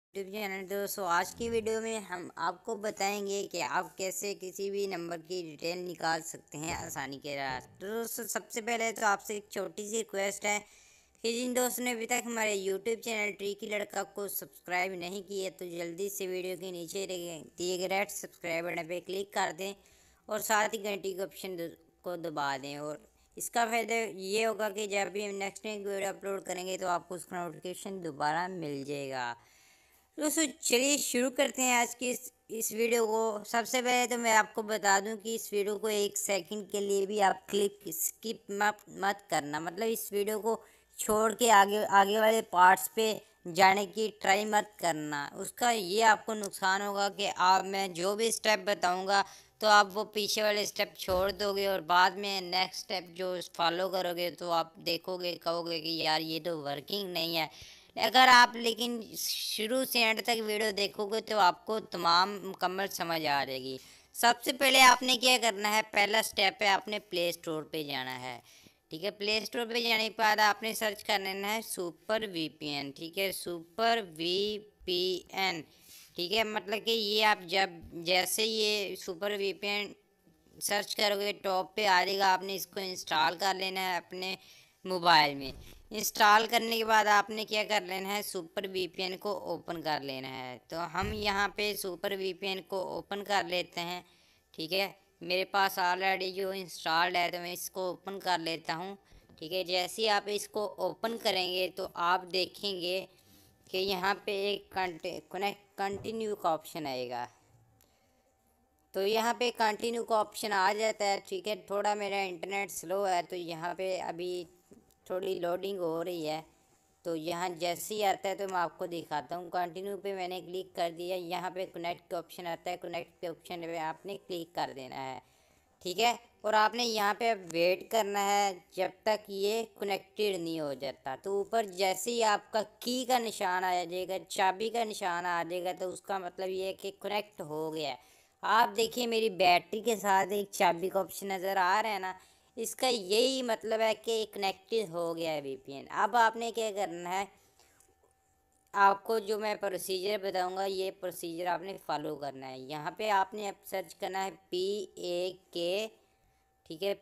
YouTube channel. दोस्तों आज की वीडियो में हम आपको बताएंगे कि आप कैसे किसी भी नंबर की डिटेल निकाल सकते हैं आसानी के साथ। तो दोस्तों सबसे पहले तो आपसे एक छोटी सी रिक्वेस्ट है कि जिन दोस्तों ने अभी तक हमारे यूट्यूब चैनल ट्रिकी लड़का को सब्सक्राइब नहीं किया तो जल्दी से वीडियो के नीचे दिए गए रेड सब्सक्राइब बटन पर क्लिक कर दें और साथ ही घंटी के ऑप्शन को दबा दें। और इसका फ़ायदा ये होगा कि जब भी हम नेक्स्ट वीडियो अपलोड करेंगे तो आपको उसका नोटिफिकेशन दोबारा मिल जाएगा। दोस्तों चलिए शुरू करते हैं आज की इस वीडियो को। सबसे पहले तो मैं आपको बता दूं कि इस वीडियो को एक सेकंड के लिए भी आप स्किप मत करना, मतलब इस वीडियो को छोड़ के आगे आगे वाले पार्ट्स पे जाने की ट्राई मत करना। उसका ये आपको नुकसान होगा कि आप मैं जो भी स्टेप बताऊंगा तो आप वो पीछे वाले स्टेप छोड़ दोगे और बाद में नेक्स्ट स्टेप जो फॉलो करोगे तो आप देखोगे कहोगे कि यार ये तो वर्किंग नहीं है। अगर आप लेकिन शुरू से एंड तक वीडियो देखोगे तो आपको तमाम मुकम्मल समझ आ जाएगी। सबसे पहले आपने क्या करना है, पहला स्टेप है आपने प्ले स्टोर पे जाना है। ठीक है, प्ले स्टोर पे जाने के बाद आपने सर्च कर लेना है सुपर वीपीएन। ठीक है, सुपर वीपीएन। ठीक है, मतलब कि ये आप जब जैसे ये सुपर वीपीएन सर्च करोगे टॉप पे आ जाएगा, आपने इसको इंस्टॉल कर लेना है अपने मोबाइल में। इंस्टॉल करने के बाद आपने क्या कर लेना है, सुपर वीपीएन को ओपन कर लेना है। तो हम यहाँ पे सुपर वीपीएन को ओपन कर लेते हैं। ठीक है, मेरे पास ऑलरेडी जो इंस्टॉल्ड है तो मैं इसको ओपन कर लेता हूँ। ठीक है, जैसे ही आप इसको ओपन करेंगे तो आप देखेंगे कि यहाँ पे एक कंटिन्यू का ऑप्शन आएगा। तो यहाँ पे कंटिन्यू का ऑप्शन आ जाता है। ठीक है, थोड़ा मेरा इंटरनेट स्लो है तो यहाँ पे अभी थोड़ी लोडिंग हो रही है। तो यहाँ जैसे ही आता है तो मैं आपको दिखाता हूँ। कंटिन्यू पे मैंने क्लिक कर दिया, यहाँ पे कनेक्ट का ऑप्शन आता है, कनेक्ट के ऑप्शन पे आपने क्लिक कर देना है। ठीक है, और आपने यहाँ पे वेट करना है जब तक ये कनेक्टेड नहीं हो जाता। तो ऊपर जैसे ही आपका की का निशान आ जाएगा, चाबी का निशान आ जाएगा, तो उसका मतलब ये है कि कनेक्ट हो गया है। आप देखिए मेरी बैटरी के साथ एक चाबी का ऑप्शन नज़र आ रहा है ना, इसका यही मतलब है कि कनेक्टेड हो गया है वीपीएन। अब आपने क्या करना है, आपको जो मैं प्रोसीजर बताऊंगा ये प्रोसीजर आपने फॉलो करना है। यहाँ पे आपने अब सर्च करना है PAK। ठीक है,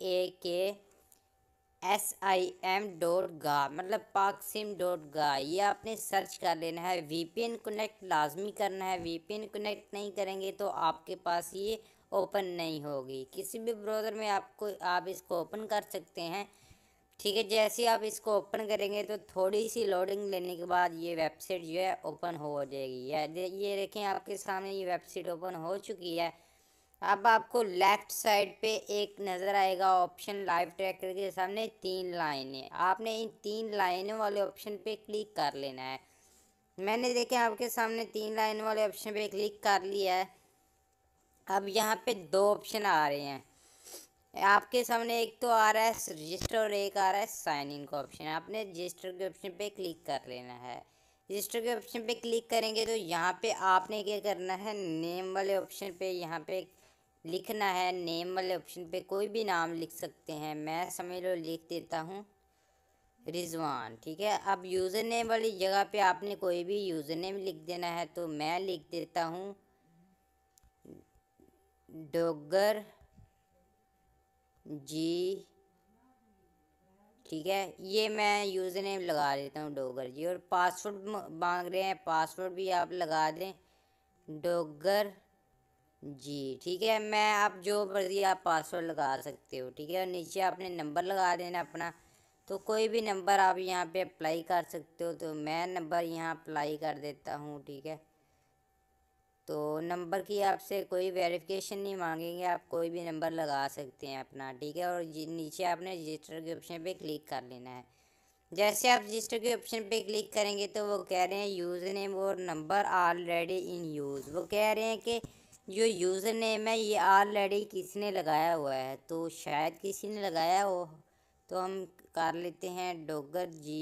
PAKSIM.ga मतलब paksim.ga, ये आपने सर्च कर लेना है। वीपीएन कनेक्ट लाजमी करना है, वीपीएन कनेक्ट नहीं करेंगे तो आपके पास ये ओपन नहीं होगी। किसी भी ब्राउज़र में आप इसको ओपन कर सकते हैं। ठीक है, जैसे ही आप इसको ओपन करेंगे तो थोड़ी सी लोडिंग लेने के बाद ये वेबसाइट जो है ओपन हो जाएगी। ये देखें आपके सामने ये वेबसाइट ओपन हो चुकी है। अब आपको लेफ्ट साइड पे एक नज़र आएगा ऑप्शन, लाइव ट्रैकर के सामने 3 लाइनें। आपने इन 3 लाइनों वाले ऑप्शन पे क्लिक कर लेना है। मैंने देखे आपके सामने 3 लाइन वाले ऑप्शन पे क्लिक कर लिया है। अब यहाँ पे 2 ऑप्शन आ रहे हैं आपके सामने, एक तो आ रहा है रजिस्टर और एक आ रहा है साइन इन का ऑप्शन। आपने रजिस्टर के ऑप्शन पे क्लिक कर लेना है। रजिस्टर के ऑप्शन पे क्लिक करेंगे तो यहाँ पे आपने क्या करना है, नेम वाले ऑप्शन पे यहाँ पे लिखना है। नेम वाले ऑप्शन पे कोई भी नाम लिख सकते हैं, मैं समझ लो लिख देता हूँ रिजवान। ठीक है, अब यूज़र नेम वाली जगह पे आपने कोई भी यूज़र नेम लिख देना है। तो मैं लिख देता हूँ डॉगर जी। ठीक है, ये मैं यूज़र नेम लगा देता हूँ डॉगर जी, और पासवर्ड मांग रहे हैं, पासवर्ड भी आप लगा दें डॉगर जी। ठीक है, मैं आप जो मर्जी आप पासवर्ड लगा सकते हो। ठीक है, और नीचे आपने नंबर लगा देना अपना। तो कोई भी नंबर आप यहाँ पे अप्लाई कर सकते हो, तो मैं नंबर यहाँ अप्लाई कर देता हूँ। ठीक है, तो नंबर की आपसे कोई वेरिफिकेशन नहीं मांगेंगे, आप कोई भी नंबर लगा सकते हैं अपना। ठीक है, और नीचे आपने रजिस्टर के ऑप्शन पे क्लिक कर लेना है। जैसे आप रजिस्टर के ऑप्शन पे क्लिक करेंगे तो वो कह रहे हैं यूज़र नेम और नंबर ऑलरेडी इन यूज़। वो कह रहे हैं कि जो यूज़र नेम है ये ऑलरेडी किसी ने लगाया हुआ है, तो शायद किसी ने लगाया हो। तो हम कर लेते हैं डॉगर जी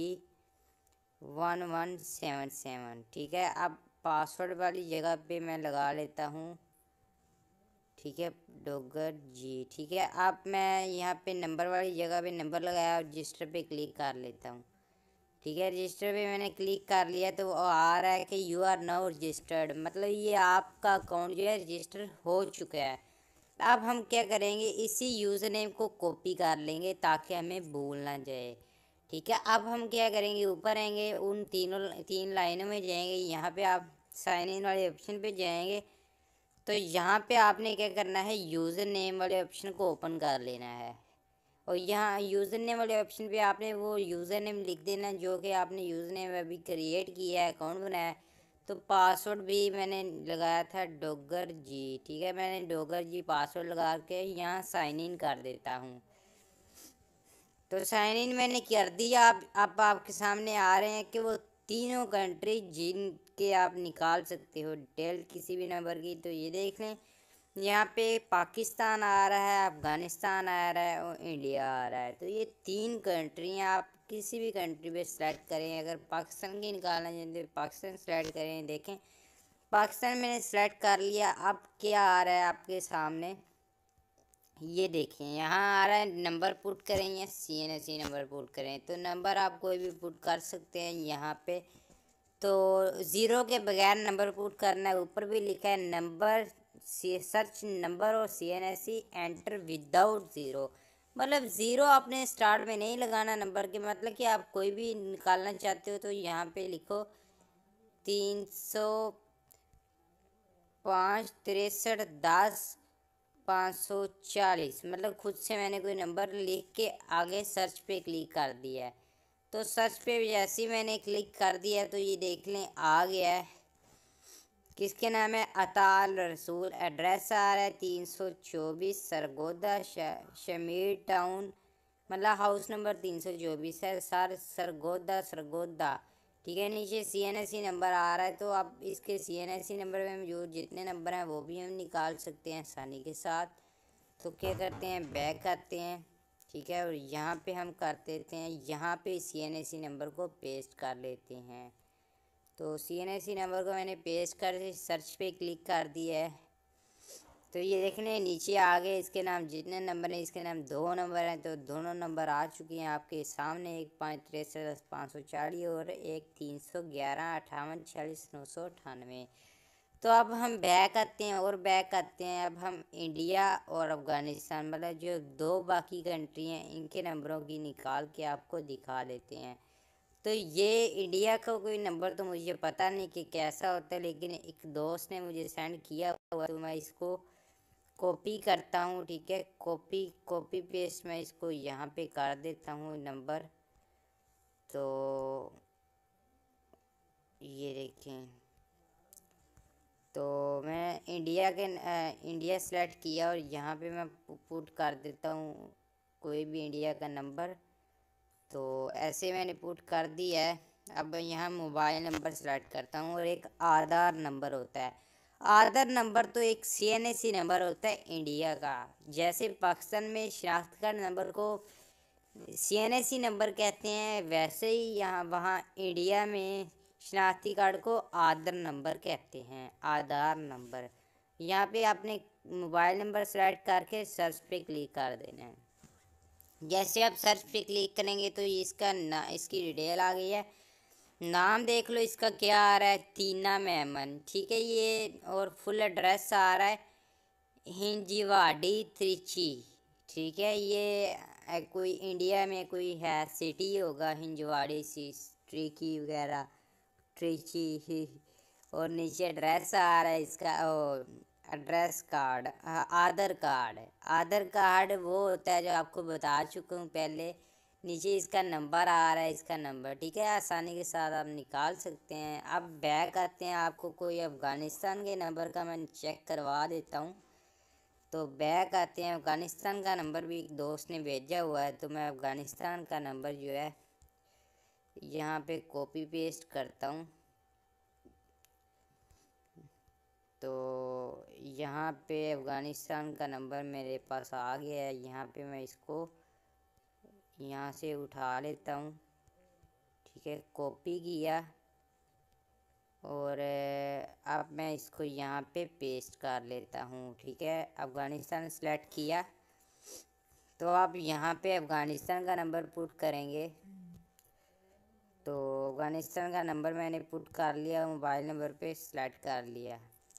1177। ठीक है, अब पासवर्ड वाली जगह पे मैं लगा लेता हूँ। ठीक है, डॉगर जी। ठीक है, अब मैं यहाँ पे नंबर वाली जगह पे नंबर लगाया और रजिस्टर पे क्लिक कर लेता हूँ। ठीक है, रजिस्टर पे मैंने क्लिक कर लिया तो वो आ रहा है कि यू आर नाउ रजिस्टर्ड, मतलब ये आपका अकाउंट जो है रजिस्टर हो चुका है। अब हम क्या करेंगे, इसी यूज़र नेम को कॉपी कर लेंगे ताकि हमें भूल ना जाए। ठीक है, अब हम क्या करेंगे, ऊपर आएंगे, उन तीन लाइनों में जाएंगे, यहाँ पे आप साइन इन वाले ऑप्शन पे जाएंगे। तो यहाँ पे आपने क्या करना है, यूज़र नेम वाले ऑप्शन को ओपन कर लेना है और यहाँ यूज़र नेम वाले ऑप्शन पे आपने वो यूज़र नेम लिख देना जो कि आपने यूज़र नेम अभी क्रिएट किया है, अकाउंट बनाया है। तो पासवर्ड भी मैंने लगाया था डोगर जी। ठीक है, मैंने डोगर जी पासवर्ड लगा के यहाँ साइन इन कर देता हूँ। तो साइन इन मैंने कर दिया। आप आपके सामने आ रहे हैं कि वो तीनों कंट्री जिनके आप निकाल सकते हो डिटेल किसी भी नंबर की। तो ये देख लें, यहाँ पे पाकिस्तान आ रहा है, अफ़गानिस्तान आ रहा है और इंडिया आ रहा है। तो ये तीन कंट्री आप किसी भी कंट्री पे सेलेक्ट करें। अगर पाकिस्तान की निकालना चाहते तो पाकिस्तान सेलेक्ट करें। देखें, पाकिस्तान मैंने सेलेक्ट कर लिया। अब क्या आ रहा है आपके सामने, ये देखें, यहाँ आ रहा है नंबर पुट करें या CNSE नंबर पुट करें। तो नंबर आप कोई भी पुट कर सकते हैं यहाँ पे। तो ज़ीरो के बगैर नंबर पुट करना है। ऊपर भी लिखा है नंबर सर्च नंबर और CNSE एंटर विदाउट ज़ीरो, मतलब ज़ीरो आपने स्टार्ट में नहीं लगाना नंबर के। मतलब कि आप कोई भी निकालना चाहते हो तो यहाँ पे लिखो 305 63 10 540, मतलब खुद से मैंने कोई नंबर लिख के आगे सर्च पे क्लिक कर दिया है। तो सर्च पे जैसे ही मैंने क्लिक कर दिया तो ये देख लें आ गया है, किसके नाम है, अताल रसूल। एड्रेस आ रहा है 324 सरगोदा शमीर टाउन, मतलब हाउस नंबर 324 है सर, सरगोदा। ठीक है, नीचे CNSE नंबर आ रहा है। तो आप इसके CNSE नंबर में मौजूद जितने नंबर हैं वो भी हम निकाल सकते हैं आसानी के साथ। तो क्या करते हैं, बैक आते हैं। ठीक है, और यहाँ पे हम कर देते हैं, यहाँ पे CNSE नंबर को पेस्ट कर लेते हैं। तो CNSE नंबर को मैंने पेस्ट कर सर्च पे क्लिक कर दिया है। तो ये देखने नीचे आ गए, इसके नाम जितने नंबर हैं इसके नाम 2 नंबर हैं। तो दोनों नंबर आ चुके हैं आपके सामने, एक 563 और एक 311 58 46 998। तो अब हम बैक आते हैं और बैक आते हैं। अब हम इंडिया और अफ़गानिस्तान, मतलब जो दो बाकी कंट्री हैं, इनके नंबरों की निकाल के आपको दिखा देते हैं। तो ये इंडिया का कोई नंबर तो मुझे पता नहीं कि कैसा होता है, लेकिन एक दोस्त ने मुझे सेंड किया हुआ, तो मैं इसको कॉपी करता हूँ। ठीक है, कॉपी पेस्ट मैं इसको यहाँ पे कर देता हूँ नंबर। तो ये देखें, तो मैं इंडिया सेलेक्ट किया और यहाँ पे मैं पुट कर देता हूँ कोई भी इंडिया का नंबर। तो ऐसे मैंने पुट कर दिया है। अब यहाँ मोबाइल नंबर सेलेक्ट करता हूँ और एक आधार नंबर होता है। आधार नंबर तो एक CNSE नंबर होता है इंडिया का। जैसे पाकिस्तान में शनाख्त कार्ड नंबर को CNSE नंबर कहते हैं, वैसे ही यहाँ वहाँ इंडिया में शनाख्ती कार्ड को आधार नंबर कहते हैं, आधार नंबर। यहाँ पे आपने मोबाइल नंबर सेलेक्ट करके सर्च पे क्लिक कर देना है। जैसे आप सर्च पे क्लिक करेंगे तो इसकी डिटेल आ गई है। नाम देख लो इसका क्या आ रहा है, तीना मेमन। ठीक है, ये और फुल एड्रेस आ रहा है हिंजवाड़ी त्रिची। ठीक है, ये कोई इंडिया में कोई है सिटी होगा, हिंजवाड़ी सी ट्रिकी वगैरह, ट्रिची ही। और नीचे एड्रेस आ रहा है इसका, एड्रेस कार्ड, आधार कार्ड वो होता है जो आपको बता चुका हूँ पहले। नीचे इसका नंबर आ रहा है, इसका नंबर। ठीक है, आसानी के साथ आप निकाल सकते हैं। अब बैक आते हैं, आपको कोई अफ़गानिस्तान के नंबर का मैं चेक करवा देता हूँ। तो बैक आते हैं, अफ़गानिस्तान का नंबर भी एक दोस्त ने भेजा हुआ है। तो मैं अफ़गानिस्तान का नंबर जो है यहाँ पे कॉपी पेस्ट करता हूँ। तो यहाँ पे अफ़गानिस्तान का नंबर मेरे पास आ गया है। यहाँ पे मैं इसको यहाँ से उठा लेता हूँ। ठीक है, कॉपी किया और अब मैं इसको यहाँ पे पेस्ट कर लेता हूँ। ठीक है, अफ़गानिस्तान सेलेक्ट किया। तो आप यहाँ पे अफ़गानिस्तान का नंबर पुट करेंगे तो अफ़गानिस्तान का नंबर मैंने पुट कर लिया, मोबाइल नंबर पे सेलेक्ट कर लिया।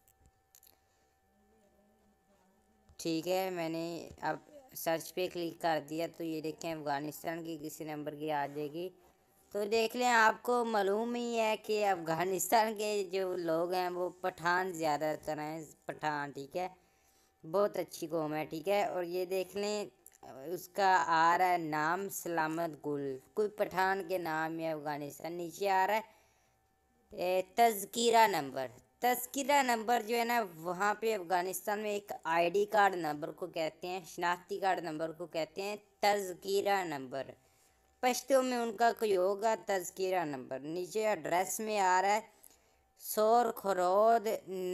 ठीक है, मैंने अब सर्च पे क्लिक कर दिया तो ये देखें अफ़गानिस्तान की किसी नंबर की आ जाएगी। तो देख लें, आपको मालूम ही है कि अफ़गानिस्तान के जो लोग हैं वो पठान ज़्यादातर हैं, पठान। ठीक है, बहुत अच्छी कौम है। ठीक है, और ये देख लें उसका आ रहा है नाम सलामत गुल, कोई पठान के नाम है अफ़गानिस्तान। नीचे आ रहा है तज़किरा नंबर। तज़किरा नंबर जो है ना, वहाँ पे अफ़गानिस्तान में एक आईडी कार्ड नंबर को कहते हैं, शनाख्ती कार्ड नंबर को कहते हैं तज़किरा नंबर। पश्तो में उनका कोई होगा तज़किरा नंबर। नीचे एड्रेस में आ रहा है सोर खरोद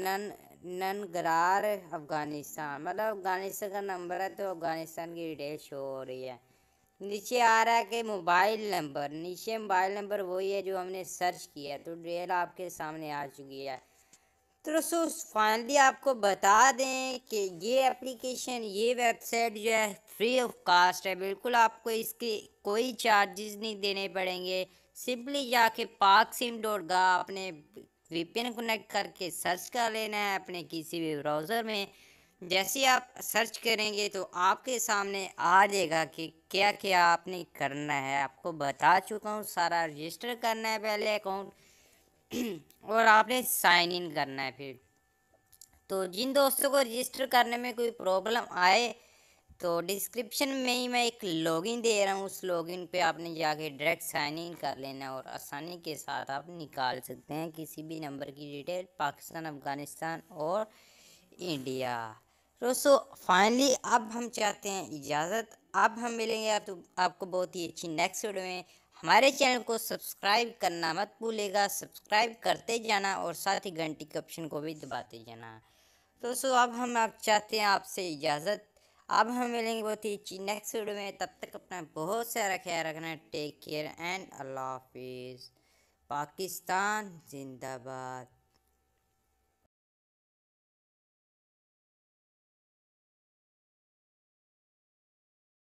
ननगरार अफ़गानिस्तान, मतलब अफ़गानिस्तान का नंबर है तो अफ़गानिस्तान की डिटेल शो हो रही है। नीचे आ रहा है कि मोबाइल नंबर, नीचे मोबाइल नंबर वही है जो हमने सर्च किया, तो डिटेल आपके सामने आ चुकी है। तो दोस्तों फाइनली आपको बता दें कि ये एप्लीकेशन, ये वेबसाइट जो है फ्री ऑफ कास्ट है, बिल्कुल आपको इसके कोई चार्जेस नहीं देने पड़ेंगे। सिंपली जाके paksim.ga अपने VPN कनेक्ट करके सर्च कर लेना है अपने किसी भी ब्राउज़र में। जैसे ही आप सर्च करेंगे तो आपके सामने आ जाएगा कि क्या क्या आपने करना है। आपको बता चुका हूँ, सारा रजिस्टर करना है पहले अकाउंट और आपने साइन इन करना है। फिर तो जिन दोस्तों को रजिस्टर करने में कोई प्रॉब्लम आए तो डिस्क्रिप्शन में ही मैं एक लॉगिन दे रहा हूँ, उस लॉगिन पे आपने जाके डायरेक्ट साइन इन कर लेना और आसानी के साथ आप निकाल सकते हैं किसी भी नंबर की डिटेल, पाकिस्तान, अफ़गानिस्तान और इंडिया। दोस्तों फाइनली अब हम चाहते हैं इजाज़त, अब हम मिलेंगे आपको बहुत ही अच्छी नेक्स्ट वीडियो में। हमारे चैनल को सब्सक्राइब करना मत भूलेगा, सब्सक्राइब करते जाना और साथ ही घंटी के ऑप्शन को भी दबाते जाना। दोस्तों अब हम आप चाहते हैं आपसे इजाज़त, अब हम मिलेंगे बहुत ही अच्छी नेक्स्ट वीडियो में। तब तक अपना बहुत सारा ख्याल रखना। टेक केयर एंड अल्लाह हाफिज़। पाकिस्तान जिंदाबाद।